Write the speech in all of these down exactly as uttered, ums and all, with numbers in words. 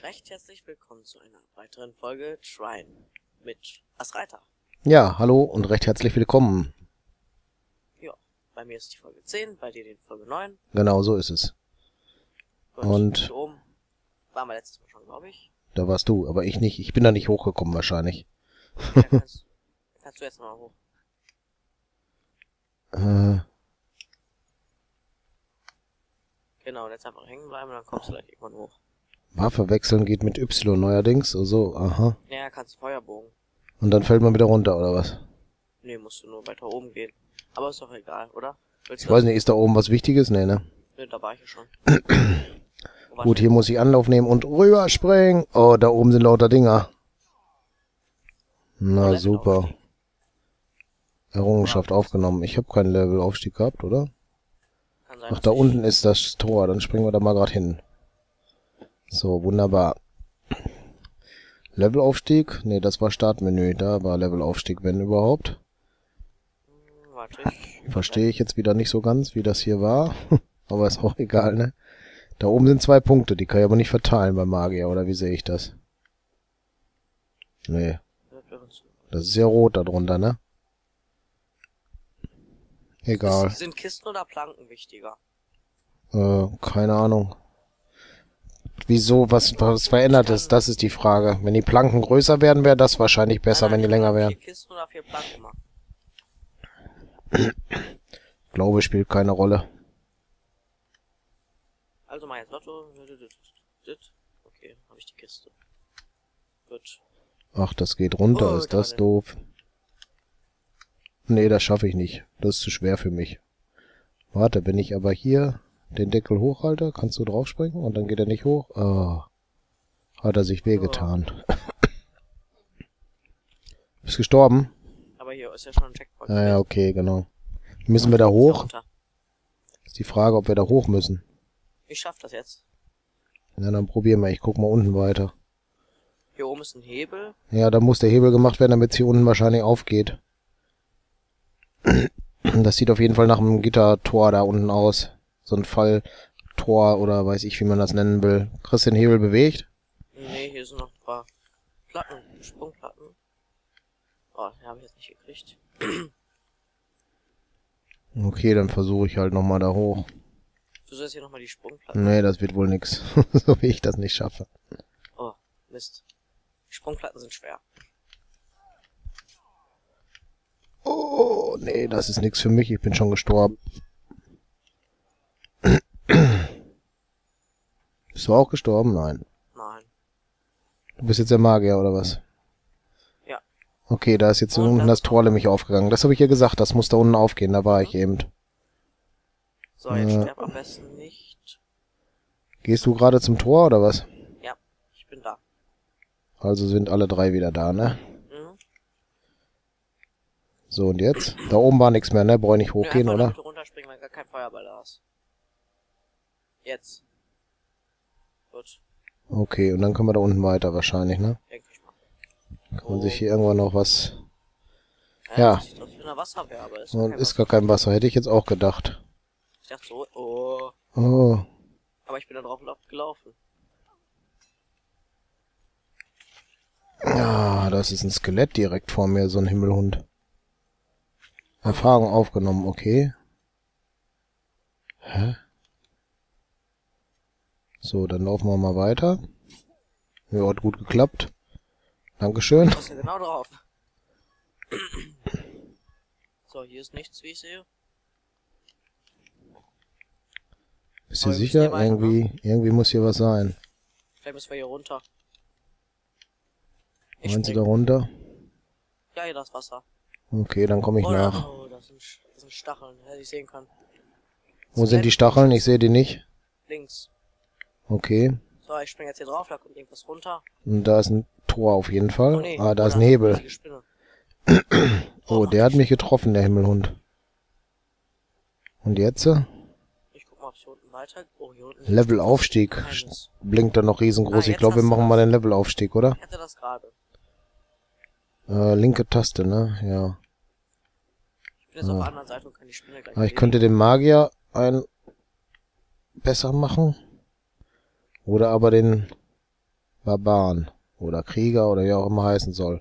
recht herzlich willkommen zu einer weiteren Folge Shrine mit Asreiter. Ja, hallo und recht herzlich willkommen. Ja, bei mir ist die Folge zehn, bei dir die Folge neun. Genau, so ist es. Gut, und hier oben waren wir letztes Mal schon, glaube ich. Da warst du, aber ich nicht. Ich bin da nicht hochgekommen wahrscheinlich. Ja, da kannst, kannst du jetzt mal hoch. äh, Genau, jetzt einfach hängen bleiben und dann kommst du gleich irgendwann hoch. Waffe wechseln geht mit Y neuerdings. Also, aha. Ja, kannst Feuerbogen. Und dann fällt man wieder runter, oder was? Nee, musst du nur weiter oben gehen. Aber ist doch egal, oder? Willst Ich du weiß das? nicht, ist da oben was Wichtiges? Nee, ne? Nee, da war ich ja schon. Gut, hier muss ich Anlauf nehmen und rüberspringen. Oh, da oben sind lauter Dinger. Na, Level super. Aufstieg. Errungenschaft aufgenommen. Ich habe keinen Levelaufstieg gehabt, oder? Kann sein, Ach, dass da ich- unten ist das Tor. Dann springen wir da mal gerade hin. So, wunderbar. Levelaufstieg? Ne, das war Startmenü. Da war Levelaufstieg, wenn überhaupt. Hm, Warte, ich... Verstehe ich jetzt wieder nicht so ganz, wie das hier war. Aber ist auch egal, ne? Da oben sind zwei Punkte, die kann ich aber nicht verteilen beim Magier, oder wie sehe ich das? Nee, das ist ja rot da drunter, ne? Egal. Ist, sind Kisten oder Planken wichtiger? Äh, keine Ahnung. Wieso, was, was verändert es? Das ist die Frage. Wenn die Planken größer werden, wäre das wahrscheinlich besser, Nein, nein, wenn die ich länger meine, wären. Vier Kisten oder vier Planken machen. Glaube spielt keine Rolle. Also mal jetzt Lotto. Okay, habe ich die Kiste. Gut. Ach, das geht runter, Oh, ist das gerade. doof. Nee, das schaffe ich nicht. Das ist zu schwer für mich. Warte, wenn ich aber hier den Deckel hochhalte, kannst du draufspringen und dann geht er nicht hoch. Oh, hat er sich wehgetan. Bist gestorben? Aber hier ist ja schon ein Checkpoint. Ah ja, okay, genau. Müssen wir da hoch? Runter. Ist die Frage, ob wir da hoch müssen. Ich schaff das jetzt. Na, dann probieren wir. Ich guck mal unten weiter. Hier oben ist ein Hebel. Ja, da muss der Hebel gemacht werden, damit es hier unten wahrscheinlich aufgeht. Das sieht auf jeden Fall nach einem Gittertor da unten aus. So ein Falltor oder weiß ich, wie man das nennen will. Kriegst du den Hebel bewegt? Nee, hier sind noch ein paar Platten, Sprungplatten. Oh, die habe ich jetzt nicht gekriegt. Okay, dann versuche ich halt nochmal da hoch. Du sollst hier nochmal die Sprungplatten. Nee, das wird wohl nix. So wie ich das nicht schaffe. Oh, Mist. Die Sprungplatten sind schwer. Oh, nee, das ist nix für mich. Ich bin schon gestorben. Bist du auch gestorben? Nein. Nein. Du bist jetzt der Magier, oder was? Ja. Okay, da ist jetzt Und unten dann- das Tor nämlich aufgegangen. Das habe ich ja gesagt, das muss da unten aufgehen. Da war ich eben. So, jetzt Äh. sterb am besten nicht. Gehst du gerade zum Tor, oder was? Ja, ich bin da. Also sind alle drei wieder da, ne? Mhm. So, und jetzt? Da oben war nichts mehr, ne? Brauche ich nicht hochgehen, Nö, einfach oder? damit du runterspringen, wenn gar kein Feuerball da ist. Jetzt. Gut, Okay, und dann können wir da unten weiter wahrscheinlich, ne? denke ich mal. Kann man sich hier irgendwann noch was... Äh, Ja. Das sieht aus wie eine Wasserwehr, aber ist Und kein ist Wasser. gar kein Wasser, hätte ich jetzt auch gedacht. Ich dachte so, oh. Oh, Aber ich bin da drauf gelaufen. ja, das ist ein Skelett direkt vor mir, so ein Himmelhund. Erfahrung aufgenommen, okay. Hä? So, dann laufen wir mal weiter. Ja, hat gut geklappt. Dankeschön. Du hast ja genau drauf. So, hier ist nichts, wie ich sehe. Bist Aber du wir müssen sicher? hier weiter, Irgendwie, irgendwie muss hier was sein. Vielleicht müssen wir hier runter. Ich Meinst du spring. da runter? Ja, hier das Wasser. Okay, dann komme ich Oh, nach. oh, das sind, Sch- das sind Stacheln, hätte ich sehen können. Wo sind die Stacheln? Ich sehe die nicht. Links. Okay. So, ich spring jetzt hier drauf, da kommt irgendwas runter. Und da ist ein Tor auf jeden Fall. Oh nee. Ah, da ist ein oder Hebel. riesige Spinne. Oh, der hat mich getroffen, der Himmelhund. Und jetzt? Ich guck mal, ob es hier unten weiter... Oh, hier unten... Levelaufstieg. Keines. Blinkt da noch riesengroß. Ah, Ich jetzt glaube, wir hast du machen das. mal den Levelaufstieg, oder? Ich hatte das gerade. Äh, linke Taste, ne? Ja. Ich bin jetzt auf der anderen Seite und kann die Spinne gleich Aber ich erledigen. könnte dem Magier ein besser machen. Oder aber den Barbaren. Oder Krieger oder wie auch immer heißen soll.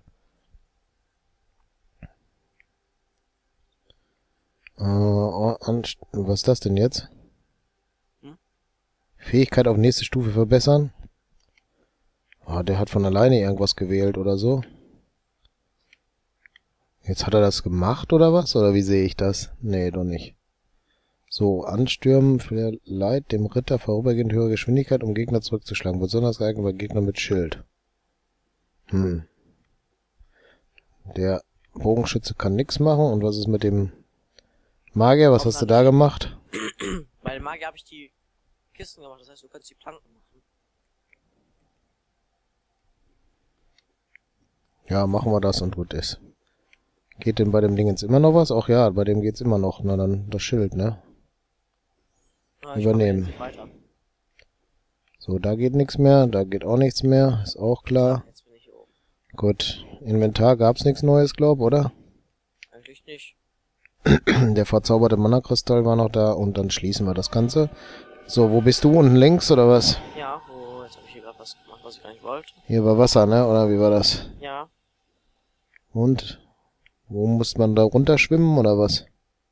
Äh, und was ist das denn jetzt? Hm? Fähigkeit auf nächste Stufe verbessern? Oh, der hat von alleine irgendwas gewählt oder so. Jetzt hat er das gemacht oder was? Oder wie sehe ich das? Nee, doch nicht. So, anstürmen verleiht dem Ritter vorübergehend höhere Geschwindigkeit, um Gegner zurückzuschlagen. Besonders geeignet bei Gegnern mit Schild. Hm. Der Bogenschütze kann nichts machen. Und was ist mit dem Magier? Was hast du da gemacht? Bei dem Magier habe ich die Kisten gemacht. Das heißt, du kannst die Planken machen. Ja, machen wir das und gut ist. Geht denn bei dem Ding jetzt immer noch was? Ach ja, bei dem geht's immer noch. Na dann das Schild, ne? Ja, Übernehmen. Weiter. So, da geht nichts mehr. Da geht auch nichts mehr. Ist auch klar. Jetzt bin ich hier oben. Gut. Inventar gab's nichts Neues, glaub, oder? Eigentlich nicht. Der verzauberte Mana-Kristall war noch da. Und dann schließen wir das Ganze. So, wo bist du? Unten links, oder was? Ja, oh, jetzt habe ich hier gerade was gemacht, was ich gar nicht wollte. Hier war Wasser, ne? Oder wie war das? Ja. Und? Wo muss man da runterschwimmen, oder was?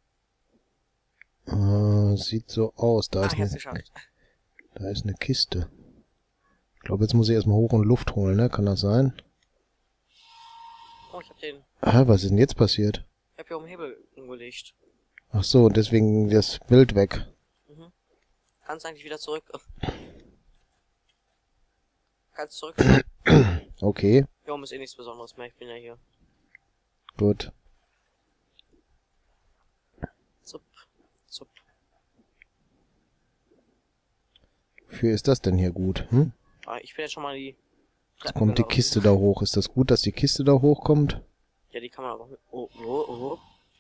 Äh, sieht so aus. Da, Ah, ist ich hab's eine, geschafft. da ist eine Kiste. Ich glaube, jetzt muss ich erstmal hoch und Luft holen, ne? Kann das sein? Oh, ich hab den. Ah, was ist denn jetzt passiert? Ich hab hier um den Hebel umgelegt. Ach so, deswegen das Bild weg. Mhm. Kannst eigentlich wieder zurück. Kannst zurück. Okay, Hier oben ist eh nichts Besonderes mehr. Ich bin ja hier. gut. Zup. Zup. Wofür ist das denn hier gut? Hm? Ah, ich bin jetzt schon mal die. Jetzt kommt die Kiste da hoch. Ist das gut, dass die Kiste da hochkommt? Ja, die kann man aber. Oh, oh, oh.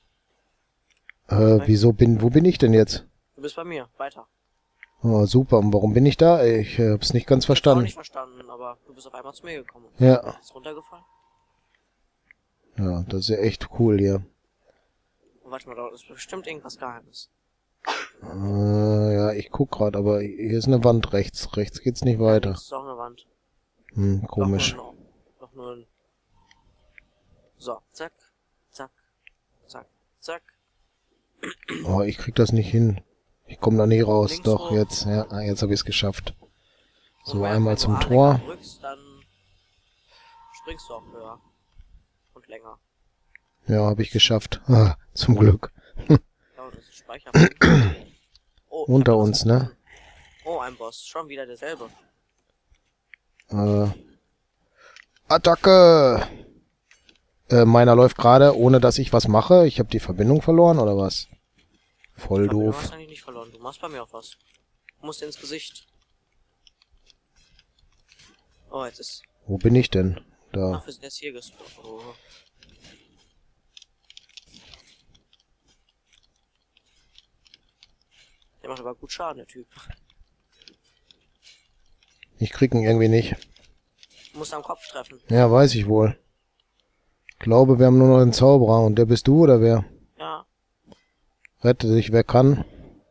Äh, wieso bin, wo bin ich denn jetzt? Du bist bei mir. Weiter. Oh, super. Und warum bin ich da? Ich äh, hab's nicht ganz Ich hab's auch verstanden. nicht verstanden, aber du bist auf einmal zu mir gekommen. Ja. Ist runtergefallen? Ja, das ist ja echt cool hier. Oh, warte mal, da ist bestimmt irgendwas Geheimes. Äh, ja, ich guck gerade, aber hier ist eine Wand rechts. Rechts geht's nicht weiter. Das ist auch eine Wand. Hm, komisch. Doch nur, noch nur ein... So, zack, zack, zack, zack. Oh, ich krieg das nicht hin. Ich komme da nie raus. Links Doch, hoch. jetzt. Ja, ah, jetzt habe ich es geschafft. So, Und wenn- einmal wenn du zum A Tor. länger drückst, dann springst du auch höher. Und länger. Ja, habe ich geschafft. Ah, zum Glück. Ja, und das ist Speicherpunkt. Oh, ich Unter hab was uns, ne? gefunden. Oh, ein Boss. Schon wieder derselbe. Äh, Attacke! Äh, meiner läuft gerade, ohne dass ich was mache. Ich habe die Verbindung verloren, oder was? Voll Du doof. hast eigentlich nicht verloren. Du machst bei mir auch was. Du musst ins Gesicht. Oh, jetzt ist... Wo bin ich denn? Da. Ach, wir sind jetzt hier gespawnt. Oh. Der macht aber gut Schaden, der Typ. Ich krieg ihn irgendwie nicht. Du musst am Kopf treffen. Ja, weiß ich wohl. Ich glaube, wir haben nur noch den Zauberer. Und der bist du, oder wer? Ja. Rette dich, wer kann.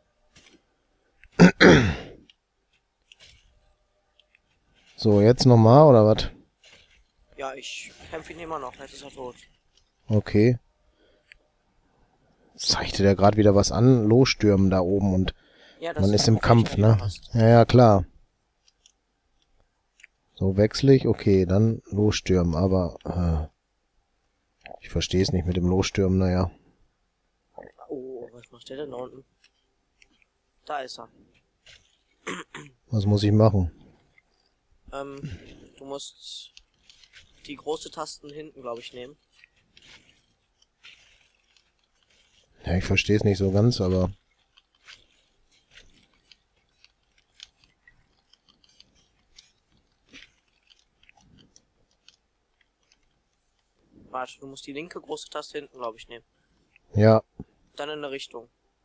So, jetzt nochmal, oder was? Ja, ich kämpfe ihn immer noch. Jetzt ist er tot. Okay. Zeigte der gerade wieder was an? Losstürmen da oben und Ja, das man ist im das Kampf, richtig ne? passt. Ja, ja, klar. So, wechsle ich. Okay, dann losstürmen, aber äh, ich verstehe es nicht mit dem Losstürmen, naja. Oh, was macht der denn da unten? Da ist er. Was muss ich machen? Ähm, du musst die große Tasten hinten, glaube ich, nehmen. Ja, ich verstehe es nicht so ganz, aber... Warte, du musst die linke große Taste hinten, glaube ich, nehmen. Ja, Dann in eine Richtung.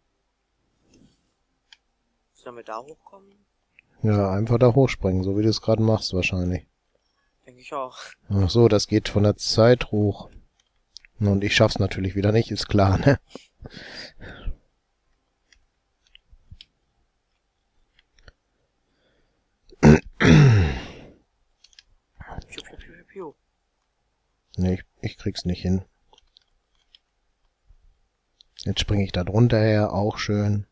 Sollen wir da hochkommen? ja, einfach da hochspringen, so wie du es gerade machst wahrscheinlich. Denke ich auch. Ach so, das geht von der Zeit hoch. Und ich schaff's natürlich wieder nicht, ist klar, ne? Nee, ich, ich krieg's nicht hin. Jetzt springe ich da drunter her, auch schön.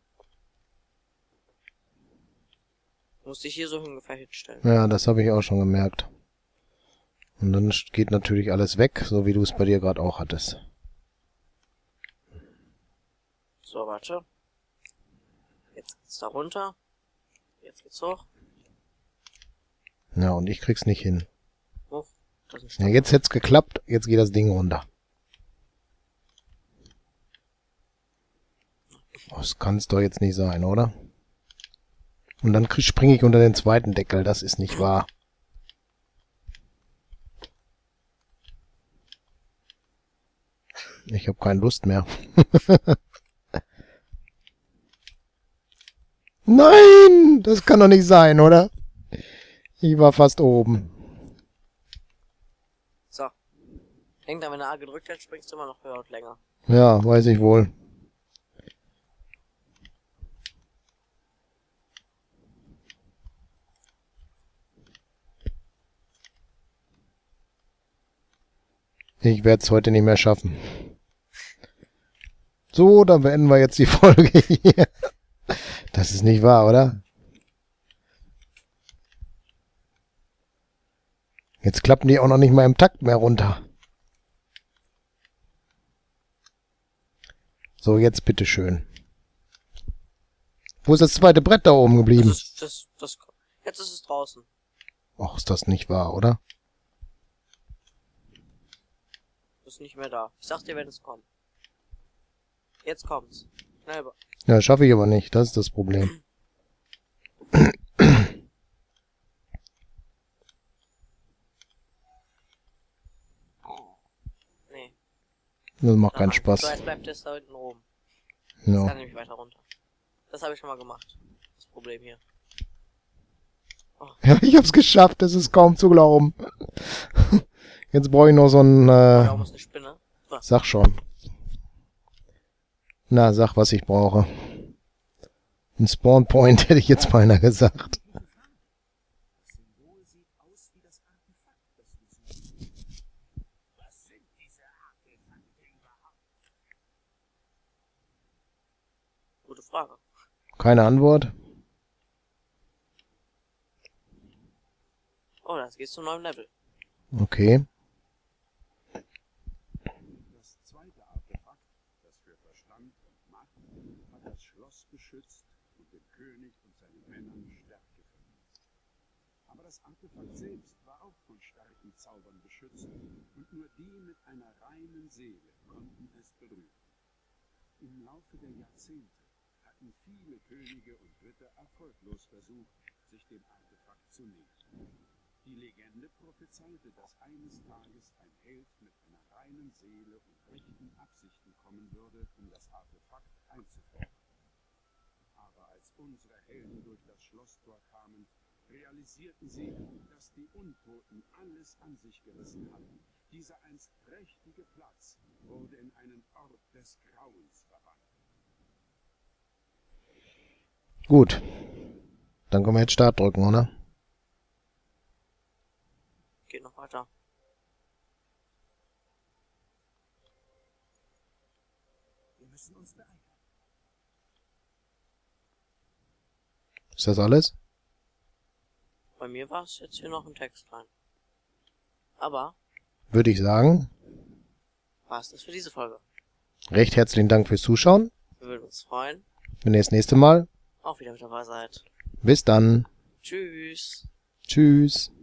Du musst dich hier so ungefähr hinstellen. Ja, das habe ich auch schon gemerkt. Und dann geht natürlich alles weg, so wie du es bei dir gerade auch hattest. So, warte. Jetzt geht's da runter. Jetzt geht's hoch. Ja, und ich krieg's nicht hin. Hoch. Das ist ein Ja, Stock. jetzt hätt's geklappt, jetzt geht das Ding runter. Das kann's doch jetzt nicht sein, oder? Und dann springe ich unter den zweiten Deckel, das ist nicht wahr. Ich habe keine Lust mehr. Nein! Das kann doch nicht sein, oder? Ich war fast oben. So. Denk dann, wenn du A gedrückt hast, springst du immer noch höher und länger. Ja, weiß ich wohl. Ich werde es heute nicht mehr schaffen. So, dann beenden wir jetzt die Folge hier. Das ist nicht wahr, oder? Jetzt klappen die auch noch nicht mal im Takt mehr runter. So, jetzt bitteschön. Wo ist das zweite Brett da oben geblieben? Das ist, das, das, jetzt ist es draußen. Ach, ist das nicht wahr, oder? Ist nicht mehr da. Ich sag dir, wenn es kommt. Jetzt kommt's. Schnell. Ja, schaffe ich aber nicht. Das ist das Problem. Nee. Das macht keinen Aha. Spaß. So, jetzt bleibt es da hinten oben. Jetzt Ja. kann nämlich weiter runter. Das habe ich schon mal gemacht. Das Problem hier. Ja, ich hab's geschafft. Das ist kaum zu glauben. Jetzt brauche ich noch so ein... Da Äh, oben ist eine Spinne. So. sag schon. Na, sag, was ich brauche. Ein Spawn Point hätte ich jetzt beinahe gesagt. Gute Frage. Keine Antwort. Oh, das geht zum neuen Level. Okay. Das zweite Artefakt, das für Verstand und Macht, hat das Schloss beschützt und dem König und seinen Männern Stärke verliehen. Aber das Artefakt selbst war auch von starken Zaubern beschützt und nur die mit einer reinen Seele konnten es berühren. Im Laufe der Jahrzehnte hatten viele Könige und Ritter erfolglos versucht, sich dem Artefakt zu nähern. Die Legende prophezeite, dass eines Tages ein Held mit einer reinen Seele und rechten Absichten kommen würde, um das Artefakt einzufordern. Aber als unsere Helden durch das Schlosstor kamen, realisierten sie, dass die Untoten alles an sich gerissen hatten. Dieser einst prächtige Platz wurde in einen Ort des Grauens verwandelt. Gut. Dann können wir jetzt Start drücken, oder? Geht noch weiter. Wir müssen uns beeilen. Ist das alles? Bei mir war es jetzt hier noch ein Text rein. Aber Würde ich sagen. war es das für diese Folge. Recht herzlichen Dank fürs Zuschauen. Wir würden uns freuen, Wenn ihr das nächste Mal. auch wieder mit dabei seid. Bis dann. Tschüss. Tschüss.